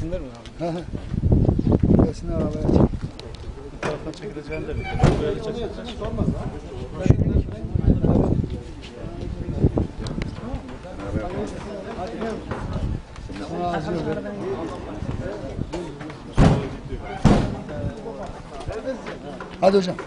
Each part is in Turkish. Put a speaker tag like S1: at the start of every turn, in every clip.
S1: Gelsinler mi abi?
S2: He. Gelsinler arabaya çek.
S1: Bu tarafa çekileceğini de biliyor. Böyle çekileceğini. Sormaz ha.
S2: Hadi hocam.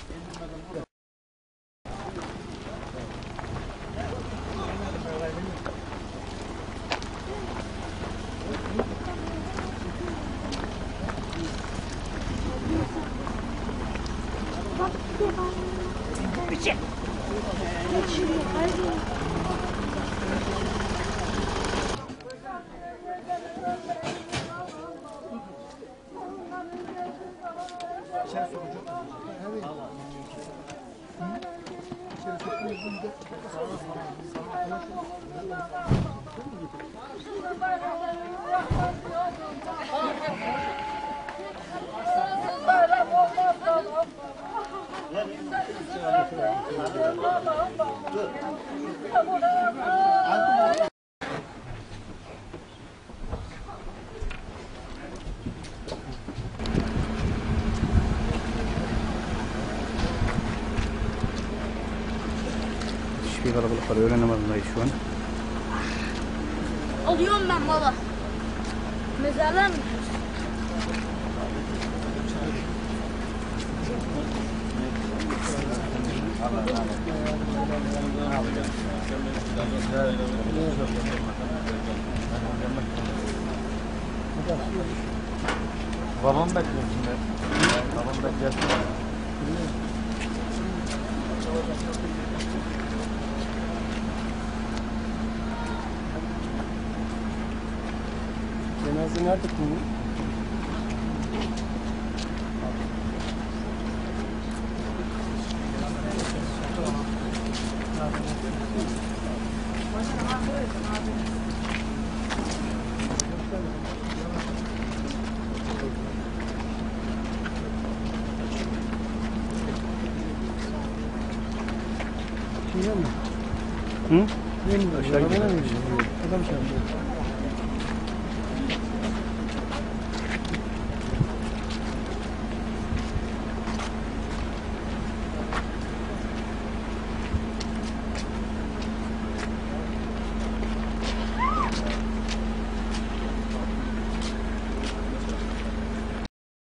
S1: Hiçbir kalabalıkları öğrenemedim dayı şu an.
S3: Alıyorum ben baba. Mezarlar mı?
S1: Babam bekliyor şimdi. Babam bekliyor.
S2: Cenaze nerede kılınıyor? Kim mi?
S1: Hı?
S2: Yemiyor.
S1: Aşağı gidiyor.
S2: Adam şey yapıyor.